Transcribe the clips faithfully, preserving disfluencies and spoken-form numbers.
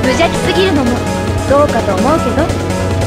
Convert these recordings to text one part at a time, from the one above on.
無邪気すぎるのもどうかと思うけど。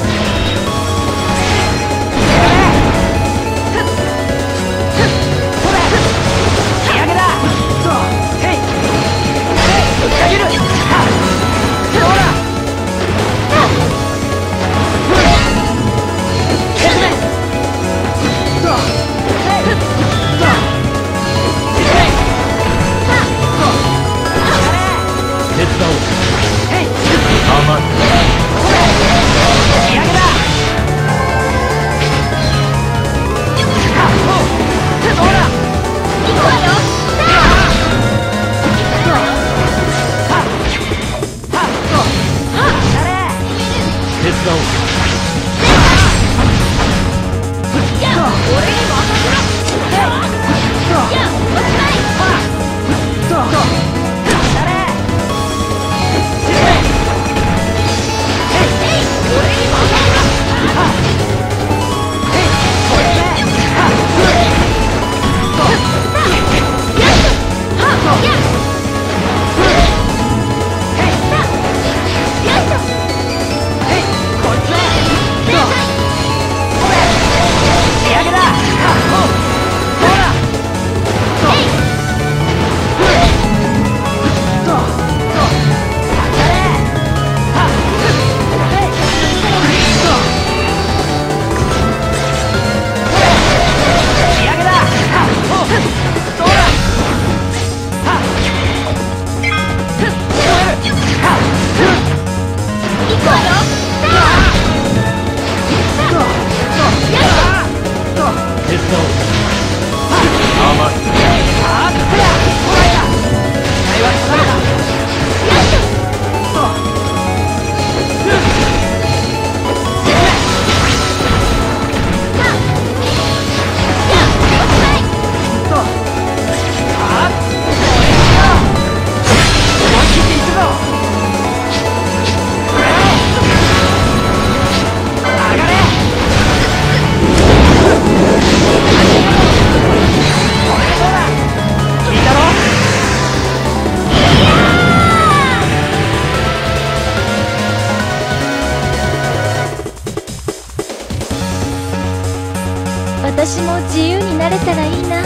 私も自由になれたらいいな。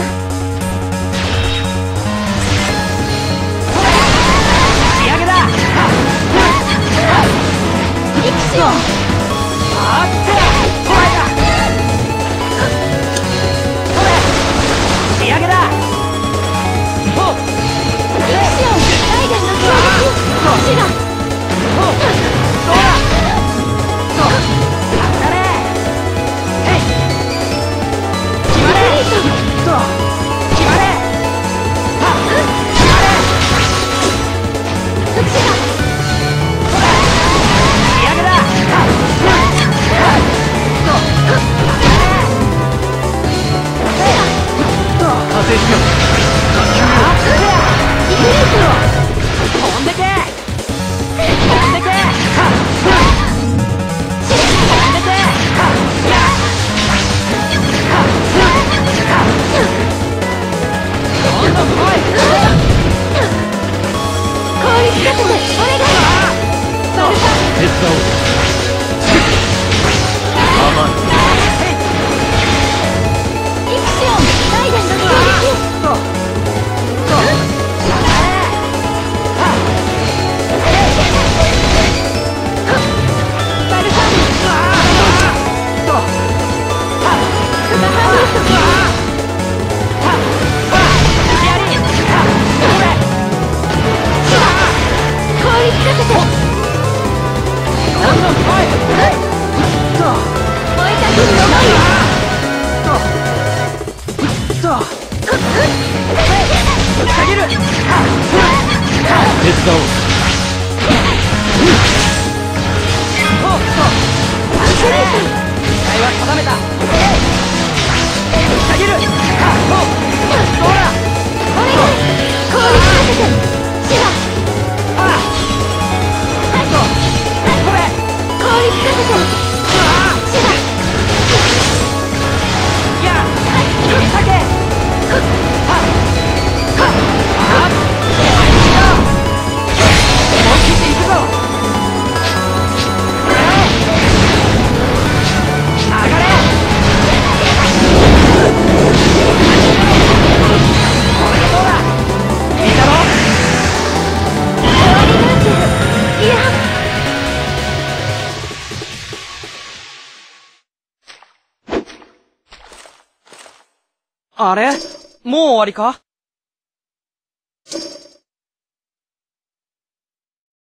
仕上げだ。イクシオン。あってこれだ。仕上げだ。おイクシオンライデンの攻撃。こっちだ。どうだ。当たれ。へい。決まれ。決まれ。はっ。決まれ。こっちだ。仕上げだ。はっ。加勢しよう。イグレート飛んでけ。飛んでけ。はっ。飛んでけ。はっ。やっ。はっ。はっ。どんどん来い。効率化でお願い。バルサ手伝おう。甘い。イクシオンライデンの攻撃。そうそう。バルサそう。スマハウスやり。効率化せて。どんどん来い。そう燃えたくんの前よ。そうぶった切る。手伝おう。そうそう期待は定めた。ぶった切る。そうどうだ。お願い効率化せて。シラああそうこれ効率化せて。シラいやぶったけ。はっはっはっ思い切っていくぞ。 あれもう終わりか？